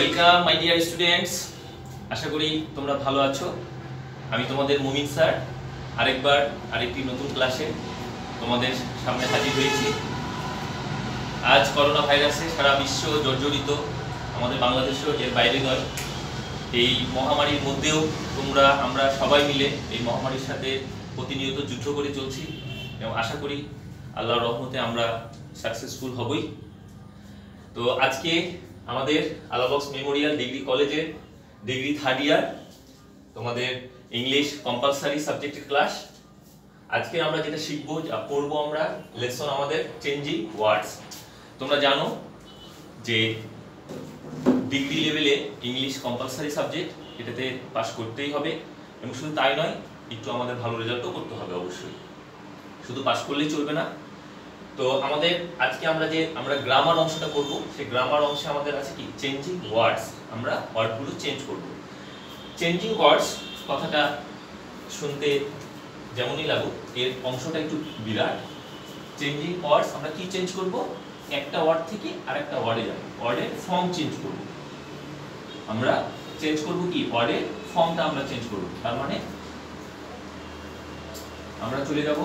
Welcome my dear students, আশা করি তোমরা ভালো আছো। আমি তোমাদের মুমিন স্যার আরেকটি নতুন ক্লাসে তোমাদের সামনে হাজির হয়েছি। আজ করোনা ভাইরাসে সারা বিশ্ব জর্জরিত, আমাদের বাংলাদেশও এর বাইরে নয়। এই মহামারীর মধ্যেও আমরা সবাই মিলে এই মহামারীর সাথে প্রতিনিয়ত যুদ্ধ করে চলছি এবং আশা করি আল্লাহর রহমতে আমরা সাকসেসফুল হবই। তো আজকে আমাদের আলাবক্স মেমোরিয়াল ডিগ্রি কলেজের ডিগ্রি থার্ড ইয়ার তোমাদের ইংলিশ কম্পালসারি সাবজেক্টের ক্লাস। আজকে আমরা যেটা শিখবো পড়বো আমরা লেসন আমাদের চেঞ্জিং ওয়ার্ডস। তোমরা জানো যে ডিগ্রি লেভেলে ইংলিশ কম্পালসারি সাবজেক্ট, এটাতে পাস করতেই হবে এবং শুধু তাই নয়, একটু আমাদের ভালো রেজাল্টও করতে হবে অবশ্যই, শুধু পাস করলেই চলবে না। তো আমাদের আজকে আমরা গ্রামার অংশটা করব। সেই গ্রামার অংশে আমাদের আছে কি চেঞ্জিং ওয়ার্ডস, আমরা ওয়ার্ডগুলো চেঞ্জ করব। চেঞ্জিং ওয়ার্ডস কথাটা শুনতে যেমনই লাগুক, এর অংশটা একটু বিরাট। চেঞ্জিং ওয়ার্ডস আমরা কি চেঞ্জ করব? একটা ওয়ার্ড থেকে আরেকটা ওয়ার্ডে যাব, ওয়ার্ডের ফর্ম চেঞ্জ করব। আমরা চেঞ্জ করব কি ওয়ার্ডের ফর্মটা আমরা চেঞ্জ করব। তার মানে আমরা চলে যাব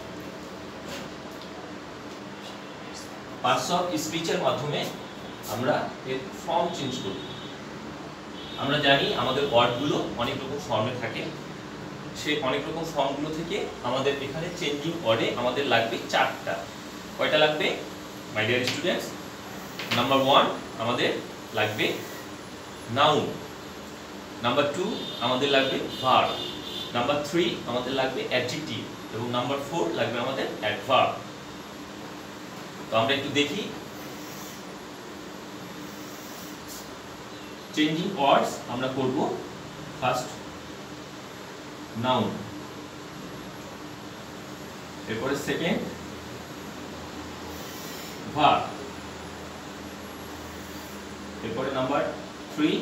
পার্টস অফ স্পিচের মাধ্যমে, আমরা এর ফর্ম চেঞ্জ করব। আমরা জানি আমাদের ওয়ার্ডগুলো অনেক রকম ফর্মে থাকে, সেই অনেক রকম ফর্মগুলো থেকে আমাদের এখানে চেঞ্জিং ওয়ার্ডে আমাদের লাগবে চারটা। কয়টা লাগবে মাই ডিয়ার স্টুডেন্টস? নাম্বার 1 আমাদের লাগবে নাউন, নাম্বার 2 আমাদের লাগবে ভার্ব, নাম্বার 3 আমাদের লাগবে অ্যাডজেক্টিভ এবং নাম্বার 4 লাগবে আমাদের অ্যাডভার্ব। তো আমরা একটু দেখি চেঞ্জিং ওয়ার্ডস আমরা করব। ফার্স্ট নাউন, এরপরে সেকেন্ড ভার্ব, এরপরে নাম্বার 3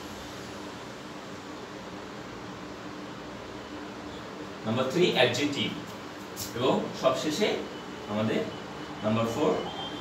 অ্যাডজেক্টিভ এবং সবশেষে আমাদের নাম্বার 4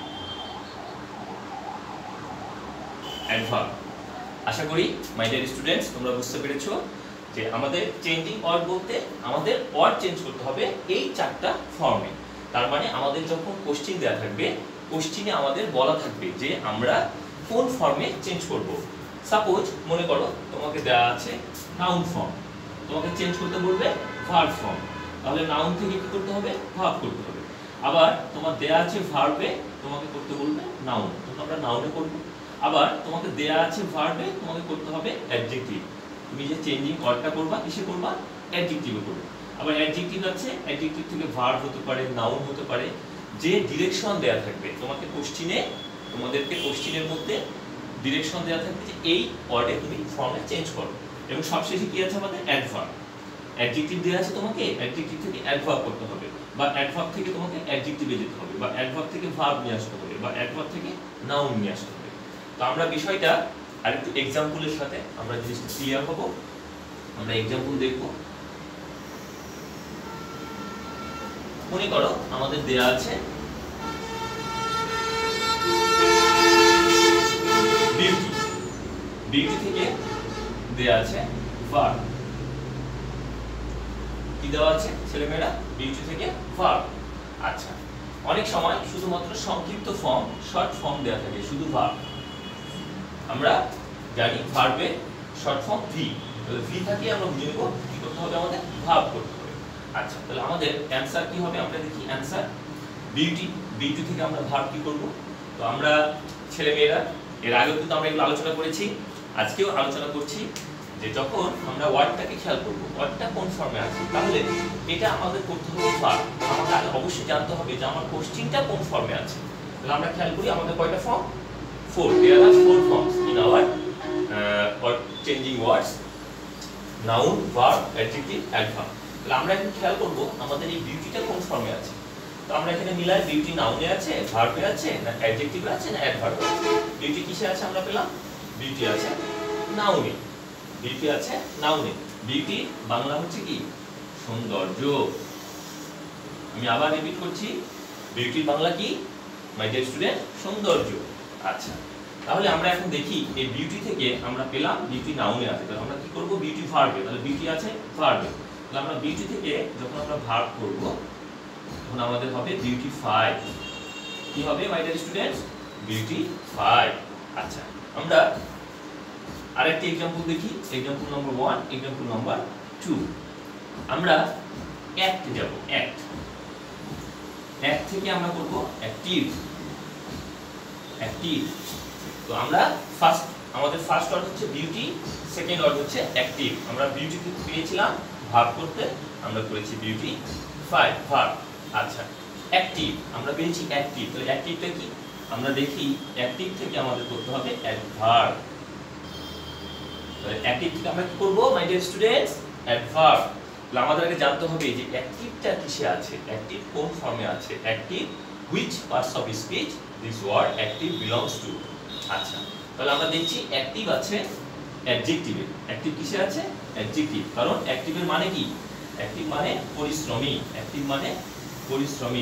অ্যাডভার্ব। আশা করি মাই ডিয়ার স্টুডেন্টস তোমরা বুঝতে পেরেছো যে আমাদের চেঞ্জিং ওয়ার্ড বলতে আমাদের ওয়ার্ড চেঞ্জ করতে হবে এই চারটা ফর্মে। তার মানে আমাদের যখন কোশ্চেন দেওয়া থাকবে, কোশ্চেনে আমাদের বলা থাকবে যে আমরা কোন ফর্মে চেঞ্জ করব। সাপোজ মনে করো তোমাকে দেওয়া আছে নাউন ফর্ম, তোমাকে চেঞ্জ করতে বলবে ভার্ব ফর্ম, তাহলে নাউন থেকে কি করতে হবে? ভার্ব করতে হবে। আবার তোমার দেয়া আছে ভার্বে, তোমাকে করতে বলবে নাউন, তখন আমরা নাউনে করব। আবার তোমাকে দেয়া আছে ভার্বে, তোমাকে করতে হবে অ্যাডজেক্টিভ। তুমি যে চেঞ্জিং ওয়ার্ডটা করবা কিসে করবা? অ্যাডজেক্টিভে করবে। আবার অ্যাডজেক্টিভ আছে, অ্যাডজেক্টিভ থেকে ভার্ব হতে পারে, নাউন হতে পারে। যে ডিরেকশন দেয়া থাকবে তোমাকে তোমাদেরকে কোশ্চেনের মধ্যে ডিরেকশন দেয়া থাকবে যে এই ওয়ার্ডে তুমি ফর্মে চেঞ্জ করো। এবং সবশেষে কি আছে আমাদের অ্যাডভার্ব। অ্যাডজেক্টিভ দেয়া আছে তোমাকে, অ্যাডজেক্টিভ থেকে অ্যাডভার্ব করতে হবে, বা অ্যাডভার্ব থেকে তোমাকে অ্যাডজেক্টিভে যেতে হবে, বা অ্যাডভার্ব থেকে ভার্ব নিয়ে আসতে হবে, বা অ্যাডভার্ব থেকে নাউন নিয়ে আসতে হবে। তো আমরা বিষয়টা আরেকটু এক্সাম্পলের সাথে আমরা জিনিসটা ক্লিয়ার হবো। আমরা এক্সাম্পল দেখব। মনে করো আমাদের দেয়া আছে বিউটি, বিউটি থেকে দেয়া আছে ভার্ব। কি দেওয়া আছে ছেলেমেয়েরা? বিউটি থেকে ভার্ব। আচ্ছা, অনেক সময় শুধুমাত্র সংক্ষিপ্ত ফর্ম, শর্ট ফর্ম দেওয়া থাকে, শুধু ভার্ব। আমরা জানি ভার্বের শর্ট ফর্ম ভি, তাহলে ভি থাকে আমরা বুঝে নেব কি করতে হবে, আমাদের ভার্ব করতে হবে। আচ্ছা, তাহলে আমাদের অ্যানসার কি হবে? আমরা দেখি অ্যানসার বিউটি থেকে আমরা ভার্ব কি করব। তো আমরা ছেলেমেয়েরা এর আগেও কিন্তু আমরা এগুলো আলোচনা করেছি, আজকেও আলোচনা করছি যে যখন আমরা ওয়ার্ডটাকে খেয়াল করব, ওয়ার্ডটা কোন ফর্মে আছে, তাহলে এটা আমাদের করতে হবে ভার্ব। আমাদের আগে অবশ্যই জানতে হবে যে আমার কোশ্চেনটা কোন ফর্মে আছে। তাহলে আমরা খেয়াল করি আমাদের কয়টা form? 4. There are 4 forms in our changing words: noun, verb, adjective, adverb. তাহলে আমরা এখন খেয়াল করব আমাদের এই বিউটিটা কোন ফর্মে আছে। তো আমরা এখানে মিলাই বিউটি নাউনে আছে, ভার্বে আছে, না অ্যাডজেক্টিভে আছে, না অ্যাডভার্বে আছে। বিউটি কিসে আছে আমরা পেলাম? বিউটি আছে নাউনে, বিউটি আছে নাউনে। বিউটি বাংলা হচ্ছে কি? সৌন্দর্য। আমি আবার রিপিট করছি, বিউটির বাংলা কি মাই ডিয়ার স্টুডেন্ট? সৌন্দর্য। আচ্ছা, তাহলে আমরা এখন দেখি এই বিউটি থেকে আমরা পেলাম বিউটি নাউনে আছে, তাহলে আমরা কি করব বিউটি ভার্বে, তাহলে বিউটি আছে ভার্বে, তাহলে আমরা বিউটি থেকে যখন আমরা ভার্ব করব তখন আমাদের হবে বিউটিফাই। কি হবে মাই ডিয়ার স্টুডেন্টস? বিউটিফাই। আচ্ছা, আমরা আরেকটি एग्जांपल দেখি, एग्जांपल নাম্বার 1, एग्जांपल নাম্বার 2। আমরা অ্যাক্ট যাব, অ্যাক্ট থেকে আমরা করব অ্যাক্টিভ, অ্যাক্টিভ। তো আমরা আমাদের ফার্স্ট ওয়ার্ড হচ্ছে বিউটি, সেকেন্ড ওয়ার্ড হচ্ছে অ্যাক্টিভ। আমরা বিউটি পেয়েছিলাম ভার্ব করতে, আমরা করেছি বিউটিফাই ভার্ব। আচ্ছা, অ্যাক্টিভ আমরা পেয়েছি অ্যাক্টিভ, তো অ্যাক্টিভটা কি? আমরা দেখি অ্যাক্টিভ থেকে আমাদের করতে হবে অ্যাডভার্ব। তাহলে অ্যাক্টিভ থেকে আমরা কি করব মাই ডিয়ার স্টুডেন্টস? অ্যাডভার্ব। তাহলে আমাদের আগে জানতে হবে যে অ্যাক্টিভটা কিসে আছে, অ্যাক্টিভ কোন ফর্মে আছে, active which parts of speech this word active belongs to। আচ্ছা, তাহলে আমরা দেখছি অ্যাক্টিভ আছে অ্যাডজেক্টিভে। অ্যাক্টিভ কিসে আছে? অ্যাডজেক্টিভ। কারণ অ্যাক্টিভের মানে কি? অ্যাক্টিভ মানে পরিশ্রমী, অ্যাক্টিভ মানে পরিশ্রমী।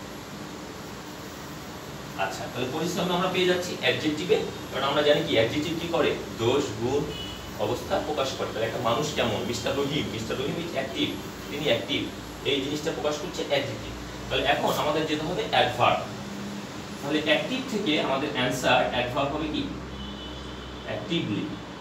আচ্ছা, তাহলে পরিশ্রমী আমরা পেয়ে যাচ্ছি অ্যাডজেক্টিভে, কারণ আমরা জানি কি অ্যাডজেক্টিভ কি করে? দোষ, গুণ, অবস্থা প্রকাশ করে। তাহলে একটা মানুষ কেমন, মিস্টার রহিম ইজ অ্যাক্টিভ, তিনি অ্যাক্টিভ, এই জিনিসটা প্রকাশ করছে অ্যাডজেক্টিভ। তাহলে এখন আমাদের যেতে হবে অ্যাডভার্ব। তাহলে অ্যাক্টিভ থেকে আমাদের অ্যানসার অ্যাডভার্ব হবে কি? অ্যাক্টিভলি।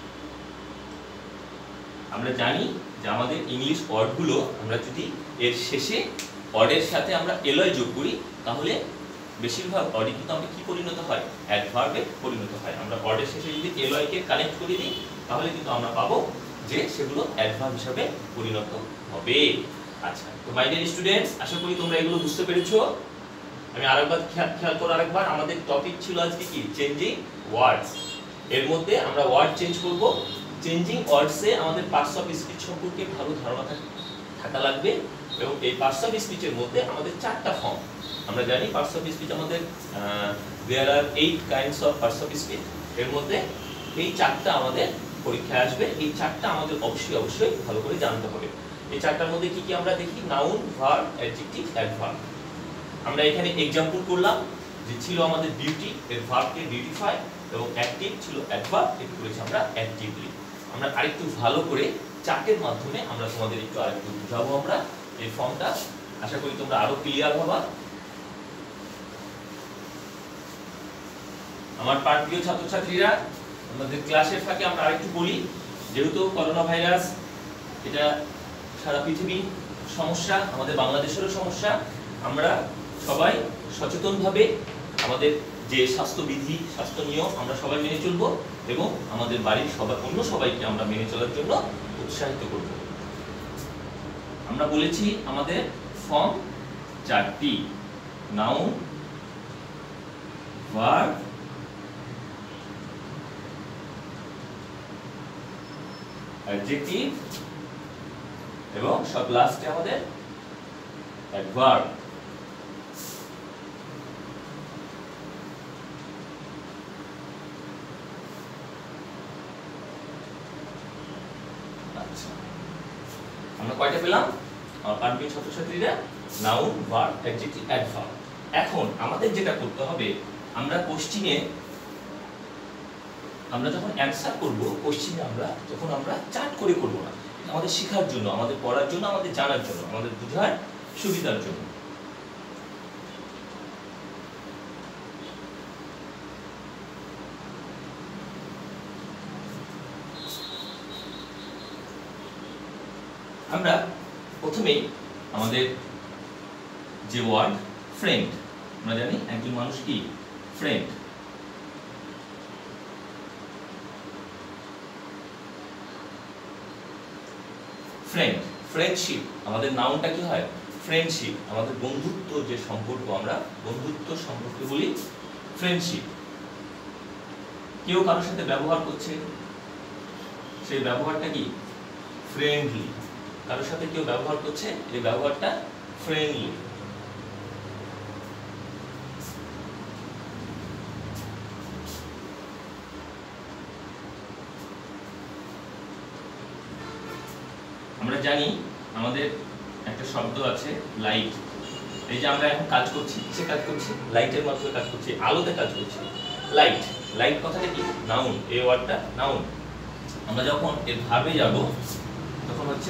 আমরা জানি যে আমাদের ইংলিশ ওয়ার্ডগুলো আমরা যদি এর শেষে ওয়ার্ডের সাথে আমরা এলয় যোগ করি তাহলে বেশিরভাগ ওয়ার্ডই কিন্তু আমরা কি পরিণত হয়? অ্যাডভার্বে পরিণত হয়। আমরা ওয়ার্ডের শেষে যদি এলয় কে কানেক্ট করে দিই তাহলে কিন্তু আমরা পাবো যে সেগুলো অ্যাডভার্ব হিসেবে পরিণত হবে। আচ্ছা, তো মাই ডিয়ার স্টুডেন্টস, আশা করি তোমরা এগুলো বুঝতে পেরেছো। আমি আরেকবার খেয়াল করো, আরেকবার আমাদের টপিক ছিল আজকে কি? Changing words. এর মধ্যে আমরা ওয়ার্ড চেঞ্জ করব। চেঞ্জিং ওয়ার্ডসে আমাদের পার্টস অফ স্পিচ সম্পর্কে ভালো ধারণা থাকা লাগবে, এবং এই পার্টস অফ স্পিচের মধ্যে আমাদের 4টা ফর্ম। আমরা জানি পার্টস অফ স্পিচ আমাদের there are 8 kinds of parts of speech. এর মধ্যে এই 4টা আমাদের পরীক্ষায় আসবে। এই 4টা আমাদের অবশ্যই ভালো করে জানতে হবে। এই 4টার মধ্যে কি কি আমরা দেখি? Noun, verb, adjective, adverb. আমরা এখানে एग्जांपल করলাম যে ছিল আমাদের বিউটি, এর ভার্বকে বিউটিফাই, এবং অ্যাক্টিভ ছিল অ্যাডভার্ব, এর করেছি আমরা অ্যাক্টিভলি। আমরা আরেকটু ভালো করে চার্টের মাধ্যমে আমরা তোমাদের একটু আরেকটু বুঝাবো আমরা এই ফর্মটা। আশা করি তোমরা আরো ক্লিয়ার হবা। আমার প্রিয় ছাত্রছাত্রীরা, আমাদের ক্লাসের ফাঁকে আমরা আরেকটু বলি, যেহেতু করোনা ভাইরাস এটা সারা পৃথিবীর সমস্যা, আমাদের বাংলাদেশেরও সমস্যা, আমরা সবাই সচেতনভাবে আমাদের যে স্বাস্থ্যবিধি, স্বাস্থ্য নিয়ম আমরা সবাই মেনে চলব, এবং আমাদের বাড়ির অন্য সবাইকে আমরা মেনে চলার জন্য উৎসাহিত করব। আমরা বলেছি আমাদের ফর্ম 4টি: নাউন, ভার্ব, অ্যাডজেক্টিভ, এবং সব লাস্টে আমাদের অ্যাডভার্ব। আমরা কয়টা পেলাম? আমার প্রিয় ছাত্রছাত্রীরা, নাউন, ভার্ব, অ্যাডজেক্টিভ, অ্যাডভার্ব। এখন আমাদের যেটা করতে হবে, আমরা কোশ্চেনে আমরা যখন অ্যানসার করব, কোশ্চেনে যখন আমরা চার্ট করে করব না, আমাদের শেখার জন্য, আমাদের পড়ার জন্য, আমাদের জানার জন্য, আমাদের বোঝার সুবিধার জন্য। আমরা প্রথমেই আমাদের যে ওয়ার্ড ফ্রেন্ড, আমরা জানি একজন মানুষ কি? ফ্রেন্ড। ফ্রেন্ড, ফ্রেন্ডশিপ, আমাদের নাউনটা কি হয়? ফ্রেন্ডশিপ। আমাদের বন্ধুত্ব যে সম্পর্ক, আমরা বন্ধুত্ব সম্পর্কে বলি ফ্রেন্ডশিপ। কেউ কারোর সাথে ব্যবহার করছে, সেই ব্যবহারটা কি? ফ্রেন্ডলি। কারোর সাথে কেউ ব্যবহার করছে, এই ব্যবহারটা ফ্রেন্ডলি। আমরা জানি আমাদের একটা শব্দ আছে লাইট। এই যে আমরা এখন কাজ করছি, কিসে কাজ করছি? লাইটের মাধ্যমে কাজ করছি, আলোতে কাজ করছি। লাইট। লাইট কথাটা কি? নাউন। এই ওয়ার্ডটা নাউন। আমরা যখন এর ভার্বে যাব তখন হচ্ছে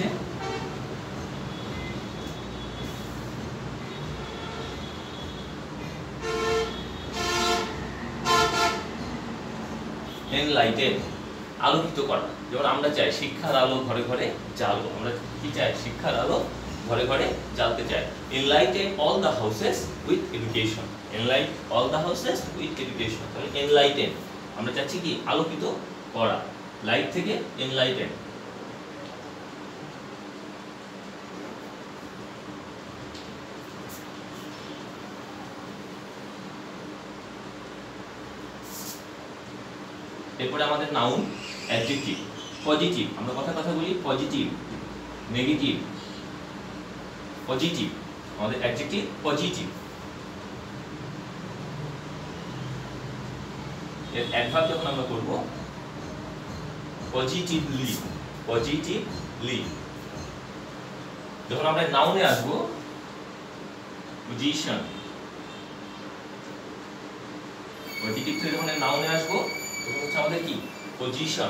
এনলাইটেন, আলোকিত করা। যেমন আমরা চাই শিক্ষার আলো ঘরে ঘরে জ্বালো। আমরা কি চাই? শিক্ষার আলো ঘরে ঘরে জ্বালতে চাই। Enlighten all the houses with education. Enlight all the houses with education. তাহলে এনলাইটেন আমরা চাচ্ছি কি? আলোকিত করা। লাইট থেকে এনলাইটেন। এরপরে আমাদের নাউন অ্যাডজেক্টিভ। পজিটিভ, আমরা কথা বলি পজিটিভ, নেগেটিভ, পজিটিভ। আমাদের অ্যাডজেক্টিভ পজিটিভ। এর অ্যাডভার্ব যখন আমরা করব পজিটিভলি, পজিটিভলি। যখন আমরা নাউনে আসব পজিশন, পজিটিভ থেকে যখন নাউনে আসব তখন হচ্ছে আমাদের কি? পজিশন।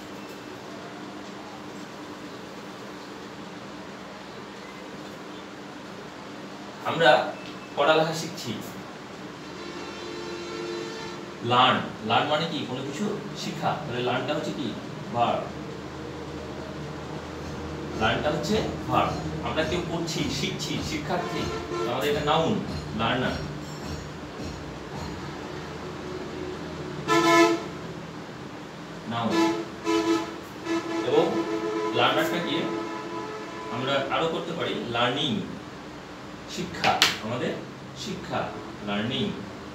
আমরা পড়ালেখা শিখছি, লার্ন। লার্ন মানে কি? কোনো কিছু শেখা। তাহলে লার্নটা হচ্ছে কি? ভার্ব। লার্নটা হচ্ছে ভার্ব। আমরা কেউ পড়ছি, শিখছি, শিক্ষার্থী, আমাদের এটা নাউন, লার্নার। নাউন। এবং লার্নারটাকে আমরা আরো করতে পারি লার্নিং, শিক্ষা। আমাদের শিক্ষা, লার্নিং।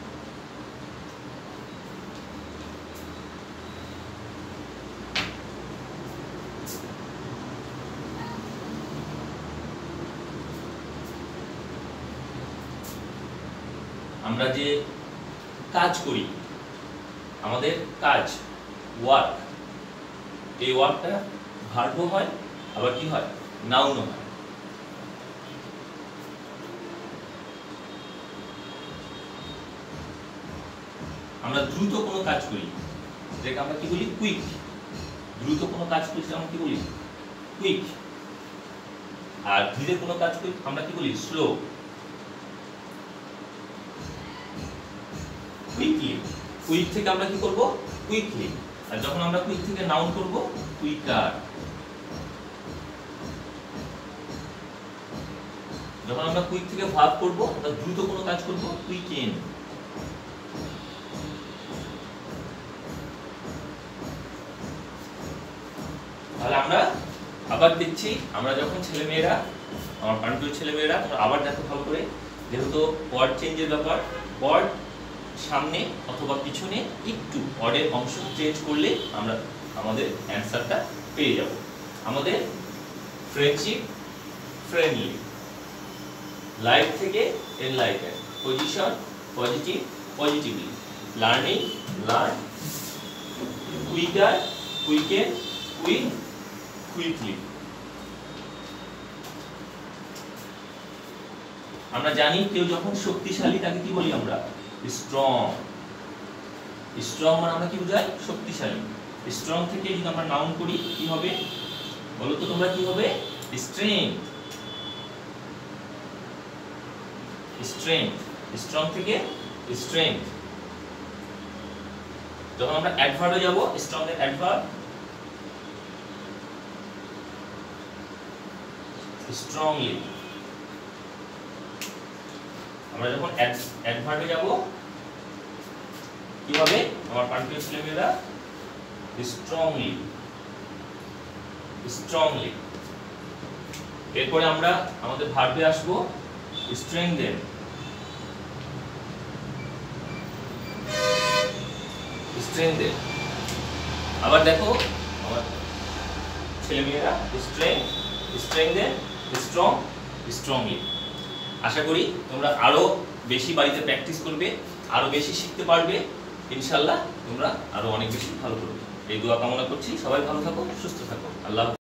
আমরা যে কাজ করি, আমাদের কাজ, ওয়ার্ক, এই ওয়ার্কটা ভার্বও হয়, আবার কি হয়? নাউনও হয়। আমরা দ্রুত কোনো কাজ করি, যেটাকে আমরা কি বলি? কুইক। দ্রুত কোনো কাজ করি আমরা কি বলি? কুইক। আর ধীরে কোনো কাজ করি আমরা কি বলি? স্লো। কুইকলি। কুইক থেকে আমরা কি করব? কুইকলি। আর যখন আমরা কুইক থেকে নাউন করব কুইকার। যখন আমরা কুইক থেকে ভার্ব করব, আমরা দ্রুত কোনো কাজ করব কুইকেন। তাহলে আমরা আবার দেখছি, আমরা যখন ছেলেমেয়েরা, আমার প্রাণপ্রিয় ছেলেমেয়েরা, আবার দেখো ভালো করে, যেহেতু ওয়ার্ড চেঞ্জের ব্যাপার, ওয়ার্ড সামনে অথবা পিছনে একটু ওয়ার্ডের অংশ চেঞ্জ করলে আমরা আমাদের অ্যান্সারটা পেয়ে যাব। আমাদের ফ্রেন্ডশিপ, ফ্রেন্ডলি। লাইফ থেকে enlighten. Position, positive, positively. Learning, learn. Quicker, quicken, quick, quickly. আমরা জানি কেউ যখন শক্তিশালী তাকে কি বলি আমরা? স্ট্রং। স্ট্রং মানে আমরা কি বুঝাই? শক্তিশালী। স্ট্রং থেকে যদি আমরা নাউন করি কি হবে বলো তো তোমরা? কি হবে? স্ট্রেংথ। স্ট্রেংথ। স্ট্রং থেকে স্ট্রেংথ। যখন আমরা অ্যাডভার্বে যাব, স্ট্রং এর অ্যাডভার্ব স্ট্রংলি। আমরা যখন অ্যাডভার্বে যাব কি হবে আমার প্রাণপ্রিয় ছেলেমেয়েরা? স্ট্রংলি। স্ট্রংলি। এরপরে আমরা আমাদের ভার্বে আসব স্ট্রেংথেন। স্ট্রেংথেন। আবার দেখো আমার ছেলেমেয়েরা স্ট্রেংথ, স্ট্রেংথেন, স্ট্রং, স্ট্রংলি। আশা করি তোমরা আরো বেশি বাড়িতে প্র্যাকটিস করবে, আরো বেশি শিখতে পারবে। ইনশাআল্লাহ তোমরা আরো অনেক বেশি ভালো করবে। এই দোয়া কামনা করছি। সবাই ভালো থাকো, সুস্থ থাকো। আল্লাহ।